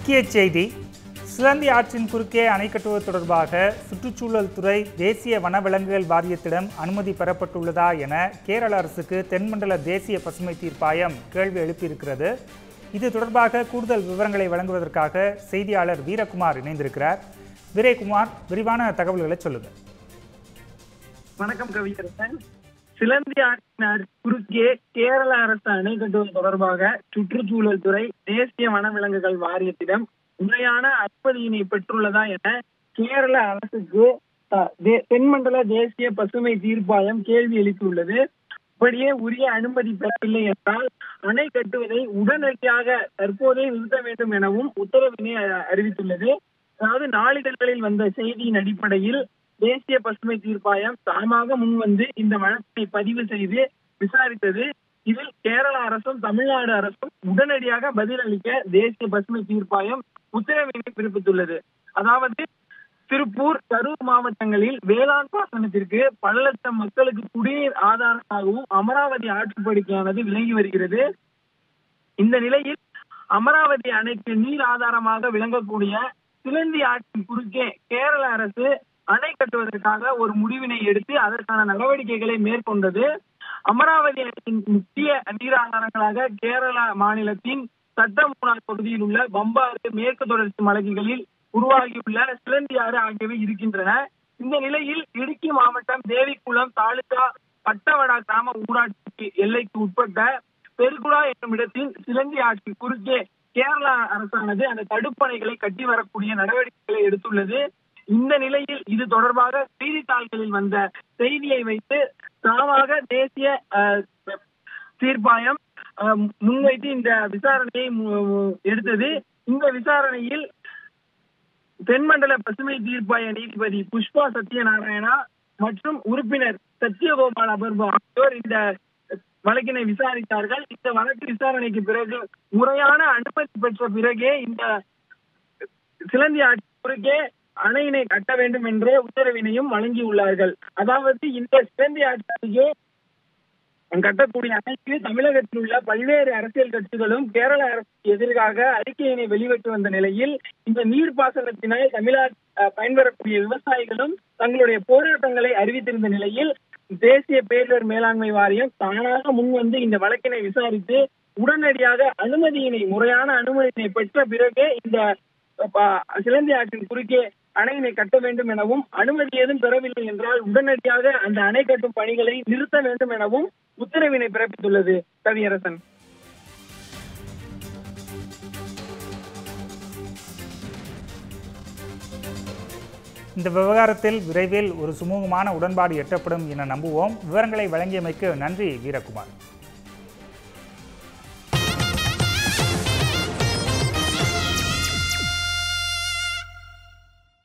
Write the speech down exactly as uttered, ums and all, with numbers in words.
முக்கிய செய்தி. சிலந்தி ஆற்றின் குறுக்கே அணை கட்டுவது தொடர்பாக சுற்றுச்சூழல் துறை தேசிய வனவிலங்குகள் வாரியத்திடம் அனுமதி பெறப்பட்டுள்ளதா என கேரள அரசுக்கு தென்மண்டல தேசிய பசுமை தீர்ப்பாயம் கேள்வி எழுப்பியிருக்கிறது. இது தொடர்பாக கூடுதல் விவரங்களை வழங்குவதற்காக செய்தியாளர் வீரகுமார் இணைந்திருக்கிறார். வீரகுமார், விரிவான தகவல்களை சொல்லுங்கள். வணக்கம் கவிஞரசன். சிலந்தி ஆற்றின் குறுக்கே கேரள அரசு அணை கட்டுவது தொடர்பாக சுற்றுச்சூழல் துறை தேசிய வனவிலங்குகள் வாரியத்திடம் முறையான அனுமதியினை பெற்றுள்ளதா என கேரள அரசுக்கு தென்மண்டல தேசிய பசுமை தீர்ப்பாயம் கேள்வி எழுப்பியுள்ளது. அப்படியே உரிய அனுமதி பெறவில்லை என்றால் அணை கட்டுவதை உடனடியாக தற்போதே நிறுத்த வேண்டும் எனவும் உத்தரவினை அறிவித்துள்ளது. அதாவது நாளிதழ்களில் வந்த செய்தியின் அடிப்படையில் தேசிய பசுமை தீர்ப்பாயம் தாமாக முன்வந்து இந்த வழக்கை பதிவு செய்து விசாரித்தது. இதில் கேரள அரசும் தமிழ்நாடு அரசும் உடனடியாக பதிலளிக்க தேசிய பசுமை தீர்ப்பாயம் உத்தரவினை பிறப்பித்துள்ளது. அதாவது திருப்பூர், கரூர் மாவட்டங்களில் வேளாண் பாசனத்திற்கு பல லட்சம் மக்களுக்கு குடிநீர் ஆதாரமாகவும் அமராவதி ஆற்றுப்படுக்கையானது விளங்கி வருகிறது. இந்த நிலையில் அமராவதி அணைக்கு நீர் ஆதாரமாக விளங்கக்கூடிய சிலந்தி ஆற்றின் குறுக்கே கேரள அரசு அணை கட்டுவதற்காக ஒரு முடிவினை எடுத்து அதற்கான நடவடிக்கைகளை மேற்கொண்டது. அமராவதி அணையின் முக்கிய நீராதாரங்களாக கேரள மாநிலத்தின் சட்டமூனார் பகுதியில் உள்ள பம்பாறு, மேற்கு தொடர்ச்சி மலைகளில் உருவாகியுள்ள சிலந்தி ஆறு ஆகியவை இருக்கின்றன. இந்த நிலையில் இடுக்கி மாவட்டம் தேவிக்குளம் தாலுகா பட்டவடா கிராம ஊராட்சி எல்லைக்கு உட்பட்ட பெருகுடா என்னும் இடத்தில் சிலந்தி ஆற்றின் குறுக்கே கேரள அரசானது அந்த தடுப்பணைகளை கட்டி வரக்கூடிய நடவடிக்கைகளை எடுத்துள்ளது. இந்த நிலையில் இது தொடர்பாக செய்தித்தாள்களில் வந்த செய்தியை வைத்து தாமாக தேசிய தீர்ப்பாயம் முன்வைத்து இந்த விசாரணையை எடுத்தது. இந்த விசாரணையில் தென்மண்டல பசுமை தீர்ப்பாய நீதிபதி புஷ்பா சத்யநாராயணா மற்றும் உறுப்பினர் சத்யகோபால் அபர்வு ஆகியோர் இந்த வழக்கினை விசாரித்தார்கள். இந்த வழக்கு விசாரணைக்கு பிறகு முறையான அனுமதி பெற்ற பிறகே இந்த சிலந்தி ஆற்று குறுக்கே அணையினை கட்ட வேண்டும் என்ற உத்தரவினையும் வழங்கியுள்ளார்கள். அதாவது இந்த சிலந்தி ஆற்றிற்கு கட்டக்கூடிய அணைக்கு தமிழகத்தில் உள்ள பல்வேறு அரசியல் கட்சிகளும் கேரள அரசுக்கு எதிராக அறிக்கையினை வெளியிட்டு வந்த நிலையில் இந்த நீர்ப்பாசனத்தினால் தமிழ்நாடு பயன்பெறக்கூடிய விவசாயிகளும் தங்களுடைய போராட்டங்களை அறிவித்திருந்த நிலையில் தேசிய பேரிடர் மேலாண்மை வாரியம் தானாக முன்வந்து இந்த வழக்கினை விசாரித்து உடனடியாக அனுமதியினை முறையான அனுமதியினை பெற்ற பிறகு இந்த சிலந்தி ஆற்றின் குறுக்கே அணையினை கட்ட வேண்டும் எனவும் அனுமதி ஏதும் பெறவில்லை என்றால் உடனடியாக அந்த அணை கட்டும் பணிகளை நிறுத்த வேண்டும் எனவும் உத்தரவினை பிறப்பித்துள்ளது. கவியரசன். இந்த விவகாரத்தில் விரைவில் ஒரு சுமூகமான உடன்பாடு எட்டப்படும் என நம்புவோம். விவரங்களை வழங்கியமைக்கு நன்றி வீரகுமார்.